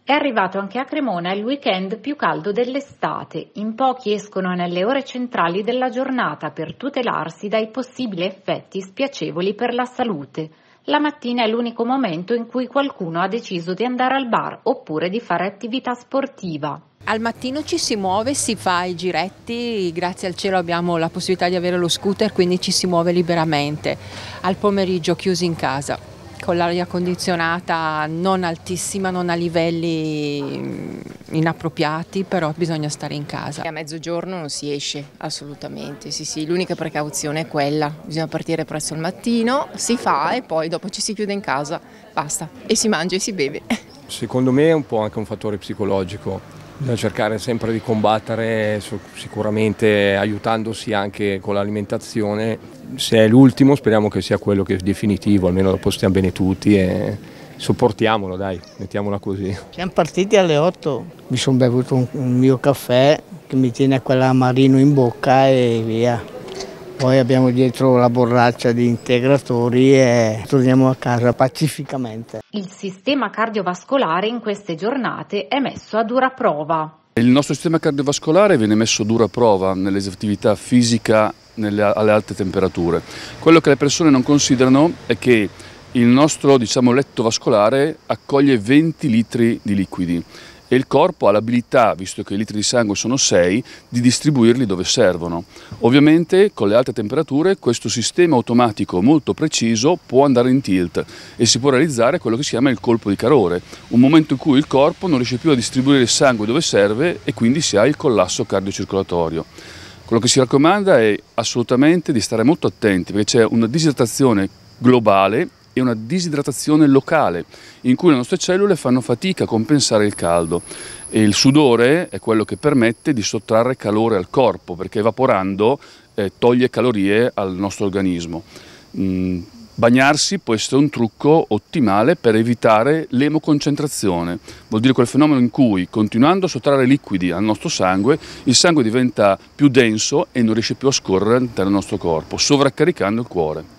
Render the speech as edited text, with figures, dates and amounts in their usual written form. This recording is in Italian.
È arrivato anche a Cremona il weekend più caldo dell'estate. In pochi escono nelle ore centrali della giornata per tutelarsi dai possibili effetti spiacevoli per la salute. La mattina è l'unico momento in cui qualcuno ha deciso di andare al bar oppure di fare attività sportiva. Al mattino ci si muove, si fa i giretti, grazie al cielo abbiamo la possibilità di avere lo scooter, quindi ci si muove liberamente. Al pomeriggio chiusi in casa, con l'aria condizionata non altissima, non a livelli inappropriati, però bisogna stare in casa. A mezzogiorno non si esce assolutamente, sì, l'unica precauzione è quella, bisogna partire presto al mattino, si fa e poi dopo ci si chiude in casa, basta, e si mangia e si beve. Secondo me è un po' anche un fattore psicologico. Bisogna cercare sempre di combattere, sicuramente aiutandosi anche con l'alimentazione. Se è l'ultimo speriamo che sia quello che è definitivo, almeno dopo stiamo bene tutti e sopportiamolo, dai, mettiamola così. Siamo partiti alle 8, mi sono bevuto un mio caffè che mi tiene quella Marino in bocca e via. Poi abbiamo dietro la borraccia di integratori e torniamo a casa pacificamente. Il sistema cardiovascolare in queste giornate è messo a dura prova. Il nostro sistema cardiovascolare viene messo a dura prova nell'attività fisica alle alte temperature. Quello che le persone non considerano è che il nostro letto vascolare accoglie 20 litri di liquidi e il corpo ha l'abilità, visto che i litri di sangue sono 6, di distribuirli dove servono. Ovviamente con le alte temperature questo sistema automatico molto preciso può andare in tilt e si può realizzare quello che si chiama il colpo di calore, un momento in cui il corpo non riesce più a distribuire il sangue dove serve e quindi si ha il collasso cardiocircolatorio. Quello che si raccomanda è assolutamente di stare molto attenti perché c'è una disidratazione globale e una disidratazione locale in cui le nostre cellule fanno fatica a compensare il caldo e il sudore è quello che permette di sottrarre calore al corpo perché evaporando toglie calorie al nostro organismo. Bagnarsi può essere un trucco ottimale per evitare l'emoconcentrazione, vuol dire quel fenomeno in cui continuando a sottrarre liquidi al nostro sangue, il sangue diventa più denso e non riesce più a scorrere all'interno del nostro corpo, sovraccaricando il cuore.